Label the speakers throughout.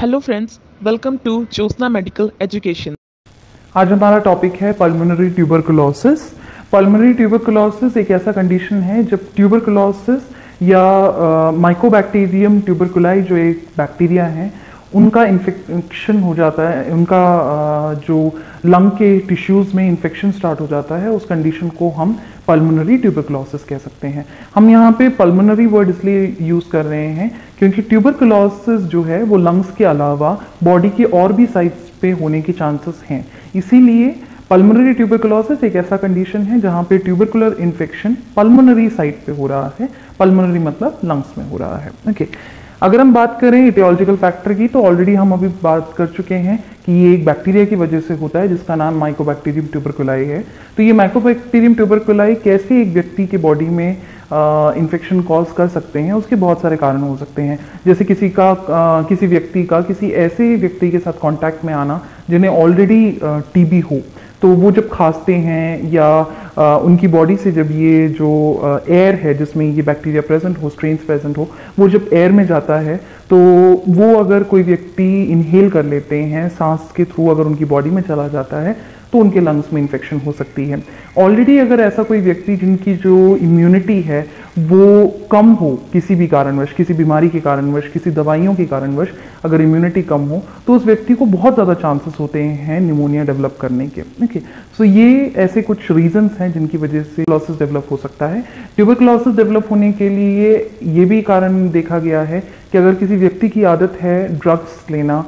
Speaker 1: Hello friends, welcome to Jyotsna medical education.
Speaker 2: आज हमारा topic है पल्मोनरी ट्यूबरकुलोसिस। पल्मोनरी ट्यूबरकुलोसिस एक ऐसा कंडीशन है जब ट्यूबरकुलोसिस या माइकोबैक्टीरियम ट्यूबरकुलाई जो एक बैक्टीरिया है उनका इन्फेक्शन हो जाता है, उनका जो लंग के टिश्यूज में इन्फेक्शन स्टार्ट हो जाता है, उस कंडीशन को हम पल्मोनरी ट्यूबरकुलोसिस कह सकते हैं। हम यहाँ पे पल्मोनरी वर्ड इसलिए यूज कर रहे हैं क्योंकि ट्यूबरकुलोसिस जो है वो लंग्स के अलावा बॉडी के और भी साइट्स पे होने के चांसेस हैं। इसीलिए पल्मोनरी ट्यूबरकुलोसिस एक ऐसा कंडीशन है जहां पे ट्यूबरकुलर इन्फेक्शन पल्मोनरी साइट पे हो रहा है। पल्मोनरी मतलब लंग्स में हो रहा है। ओके, अगर हम बात करें इटियोलॉजिकल फैक्टर की तो ऑलरेडी हम अभी बात कर चुके हैं कि ये एक बैक्टीरिया की वजह से होता है जिसका नाम माइकोबैक्टीरियम ट्यूबरकुलाई है। तो ये माइकोबैक्टीरियम ट्यूबरकुलाई कैसे एक व्यक्ति के बॉडी में इन्फेक्शन कॉज कर सकते हैं, उसके बहुत सारे कारण हो सकते हैं। जैसे किसी व्यक्ति का किसी ऐसे व्यक्ति के साथ कांटेक्ट में आना जिन्हें ऑलरेडी टीबी हो, तो वो जब खांसते हैं या उनकी बॉडी से जब ये जो एयर है जिसमें ये बैक्टीरिया प्रेजेंट हो, स्ट्रेन्स प्रेजेंट हो, वो जब एयर में जाता है तो वो अगर कोई व्यक्ति इनहेल कर लेते हैं, सांस के थ्रू अगर उनकी बॉडी में चला जाता है तो उनके लंग्स में इन्फेक्शन हो सकती है। ऑलरेडी अगर ऐसा कोई व्यक्ति जिनकी जो इम्यूनिटी है वो कम हो, किसी भी कारणवश, किसी बीमारी के कारणवश, किसी दवाइयों के कारणवश अगर इम्यूनिटी कम हो तो उस व्यक्ति को बहुत ज़्यादा चांसेस होते हैं निमोनिया डेवलप करने के। ओके, सो ये ऐसे कुछ रीजंस हैं जिनकी वजह से ट्यूबरकुलोसिस डेवलप हो सकता है। ट्यूबरकुलोसिस डेवलप होने के लिए ये भी कारण देखा गया है कि अगर किसी व्यक्ति की आदत है ड्रग्स लेना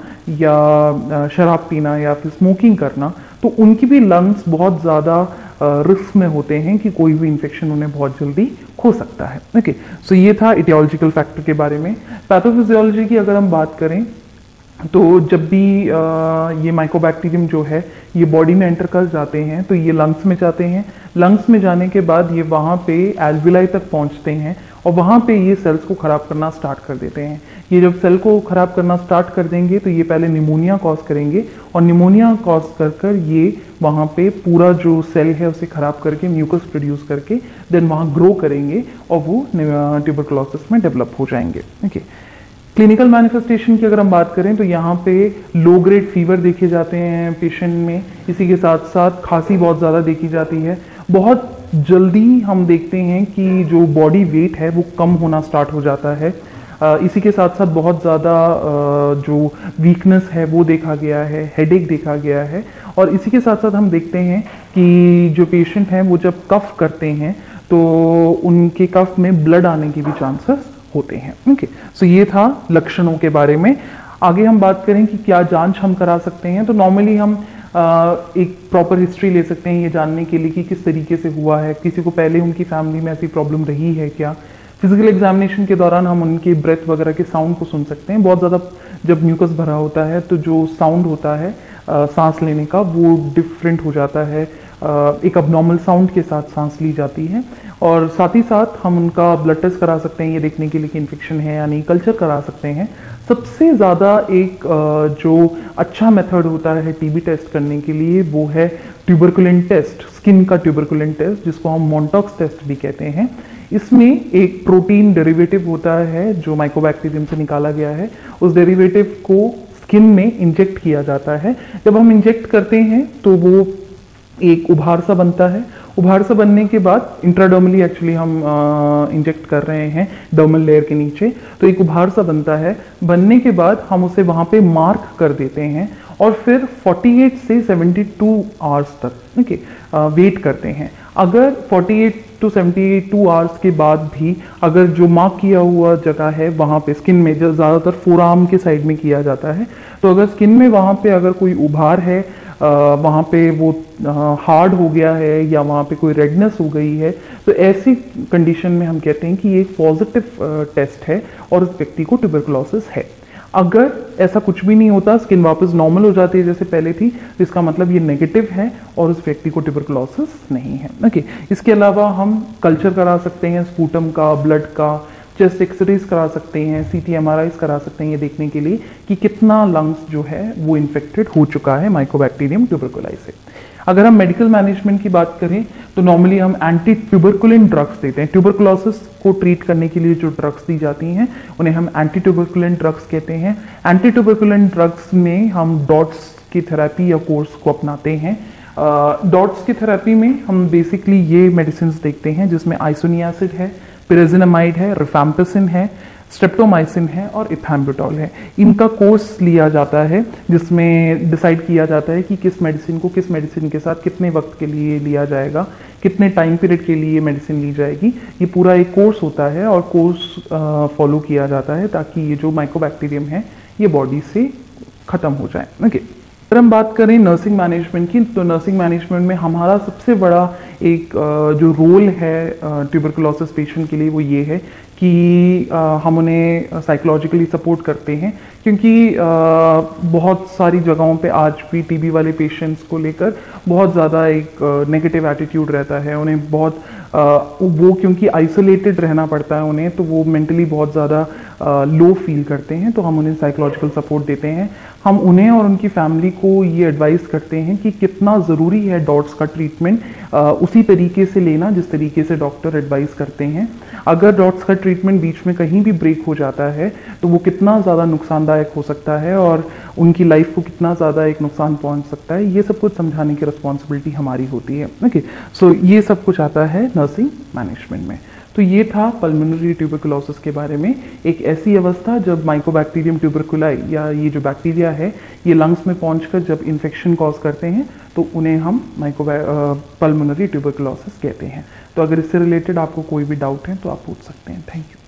Speaker 2: या शराब पीना या फिर स्मोकिंग करना, तो उनकी भी लंग्स बहुत ज़्यादा रिस्क में होते हैं कि कोई भी इन्फेक्शन उन्हें बहुत जल्दी हो सकता है। ओके, सो ये था इटियोलॉजिकल फैक्टर के बारे में। पैथोफिजियोलॉजी की अगर हम बात करें तो जब भी ये माइकोबैक्टीरियम जो है ये बॉडी में एंटर कर जाते हैं तो ये लंग्स में जाते हैं। लंग्स में जाने के बाद ये वहाँ पे एल्विलाई तक पहुँचते हैं और वहाँ पे ये सेल्स को ख़राब करना स्टार्ट कर देते हैं। ये जब सेल को ख़राब करना स्टार्ट कर देंगे तो ये पहले निमोनिया कॉज करेंगे और निमोनिया कॉज कर ये वहाँ पे पूरा जो सेल है उसे ख़राब करके म्यूकस प्रोड्यूस करके देन वहाँ ग्रो करेंगे और वो ट्यूबरकुलोसिस में डेवलप हो जाएंगे। ओके, क्लिनिकल मैनिफेस्टेशन की अगर हम बात करें तो यहाँ पे लो ग्रेड फीवर देखे जाते हैं पेशेंट में, इसी के साथ साथ खांसी बहुत ज़्यादा देखी जाती है। बहुत जल्दी हम देखते हैं कि जो बॉडी वेट है वो कम होना स्टार्ट हो जाता है। इसी के साथ साथ बहुत ज़्यादा जो वीकनेस है वो देखा गया है, हेडेक देखा गया है। और इसी के साथ साथ हम देखते हैं कि जो पेशेंट हैं वो जब कफ करते हैं तो उनके कफ में ब्लड आने की भी चांसेस होते हैं। ओके, सो ये था लक्षणों के बारे में। आगे हम बात करें कि क्या जांच हम करा सकते हैं, तो नॉर्मली हम एक प्रॉपर हिस्ट्री ले सकते हैं ये जानने के लिए कि किस तरीके से हुआ है, किसी को पहले उनकी फैमिली में ऐसी प्रॉब्लम रही है क्या। फिजिकल एग्जामिनेशन के दौरान हम उनके ब्रेथ वगैरह के साउंड को सुन सकते हैं। बहुत ज़्यादा जब म्यूकस भरा होता है तो जो साउंड होता है सांस लेने का वो डिफरेंट हो जाता है, एक अबनॉर्मल साउंड के साथ सांस ली जाती है। और साथ ही साथ हम उनका ब्लड टेस्ट करा सकते हैं ये देखने के लिए कि इन्फेक्शन है या नहीं, कल्चर करा सकते हैं। सबसे ज़्यादा एक जो अच्छा मेथड होता है टीबी टेस्ट करने के लिए वो है ट्यूबरकुलिन टेस्ट, स्किन का ट्यूबरकुलिन टेस्ट जिसको हम मॉन्टॉक्स टेस्ट भी कहते हैं। इसमें एक प्रोटीन डेरिवेटिव होता है जो माइकोबैक्टीरियम से निकाला गया है, उस डेरिवेटिव को स्किन में इंजेक्ट किया जाता है। जब हम इंजेक्ट करते हैं तो वो एक उभार सा बनता है। उभार से बनने के बाद इंट्राडर्मली एक्चुअली हम इंजेक्ट कर रहे हैं डर्मल लेयर के नीचे, तो एक उभार सा बनता है। बनने के बाद हम उसे वहाँ पे मार्क कर देते हैं और फिर 48 से 72 आवर्स तक ओके वेट करते हैं। अगर 48 to 72 आवर्स के बाद भी अगर जो मार्क किया हुआ जगह है वहाँ पे स्किन में, जो ज़्यादातर फोरआर्म के साइड में किया जाता है, तो अगर स्किन में वहाँ पे अगर कोई उभार है, वहाँ पे वो हार्ड हो गया है या वहाँ पे कोई रेडनेस हो गई है, तो ऐसी कंडीशन में हम कहते हैं कि ये एक पॉजिटिव टेस्ट है और उस व्यक्ति को ट्यूबरकुलोसिस है। अगर ऐसा कुछ भी नहीं होता, स्किन वापस नॉर्मल हो जाती है जैसे पहले थी, तो इसका मतलब ये नेगेटिव है और उस व्यक्ति को ट्यूबरकुलोसिस नहीं है। ओके, इसके अलावा हम कल्चर करा सकते हैं स्पूटम का, ब्लड का, चेस्ट एक्सरेज करा सकते हैं, सीटी एमआरआईज करा सकते हैं ये देखने के लिए कि कितना लंग्स जो है वो इन्फेक्टेड हो चुका है माइकोबैक्टीरियम ट्यूबरकुलाई से। अगर हम मेडिकल मैनेजमेंट की बात करें तो नॉर्मली हम एंटी ट्यूबरकुलिन ड्रग्स देते हैं। ट्यूबरकुलोसिस को ट्रीट करने के लिए जो ड्रग्स दी जाती हैं उन्हें हम एंटी ट्यूबरकुलिन ड्रग्स कहते हैं। एंटी ट्यूबरकुलिन ड्रग्स में हम डॉट्स की थेरेपी या कोर्स को अपनाते हैं। डॉट्स की थेरेपी में हम बेसिकली ये मेडिसिन देखते हैं जिसमें आइसोनियासिड है, पिराजिनामाइड है, रिफैम्पिसिन है, स्ट्रेप्टोमाइसिन है और इथैम्बुटॉल है। इनका कोर्स लिया जाता है जिसमें डिसाइड किया जाता है कि किस मेडिसिन को किस मेडिसिन के साथ कितने वक्त के लिए लिया जाएगा, कितने टाइम पीरियड के लिए मेडिसिन ली जाएगी। ये पूरा एक कोर्स होता है और कोर्स फॉलो किया जाता है ताकि ये जो माइकोबैक्टीरियम है ये बॉडी से खत्म हो जाए। ओके, अगर हम बात करें नर्सिंग मैनेजमेंट की तो नर्सिंग मैनेजमेंट में हमारा सबसे बड़ा एक जो रोल है ट्यूबरकुलोसिस पेशेंट के लिए वो ये है कि हम उन्हें साइकोलॉजिकली सपोर्ट करते हैं, क्योंकि बहुत सारी जगहों पे आज भी टीबी वाले पेशेंट्स को लेकर बहुत ज़्यादा एक नेगेटिव एटीट्यूड रहता है। उन्हें बहुत वो क्योंकि आइसोलेटेड रहना पड़ता है उन्हें, तो वो मेंटली बहुत ज़्यादा लो फील करते हैं। तो हम उन्हें साइकोलॉजिकल सपोर्ट देते हैं। हम उन्हें और उनकी फैमिली को ये एडवाइस करते हैं कि कितना ज़रूरी है डॉट्स का ट्रीटमेंट उसी तरीके से लेना जिस तरीके से डॉक्टर एडवाइस करते हैं। अगर डॉट्स का ट्रीटमेंट बीच में कहीं भी ब्रेक हो जाता है तो वो कितना ज़्यादा नुकसानदायक हो सकता है और उनकी लाइफ को कितना ज़्यादा एक नुकसान पहुंच सकता है, ये सब कुछ समझाने की रिस्पॉन्सिबिलिटी हमारी होती है। ओके, सो ये सब कुछ आता है नर्सिंग मैनेजमेंट में। तो ये था पल्मोनरी ट्यूबरकुलोसिस के बारे में, एक ऐसी अवस्था जब माइकोबैक्टीरियम ट्यूबरकुलाई या ये जो बैक्टीरिया है ये लंग्स में पहुंचकर जब इन्फेक्शन कॉज करते हैं तो उन्हें हम पल्मोनरी ट्यूबरकुलोसिस कहते हैं। तो अगर इससे रिलेटेड आपको कोई भी डाउट है तो आप पूछ सकते हैं। Thank you.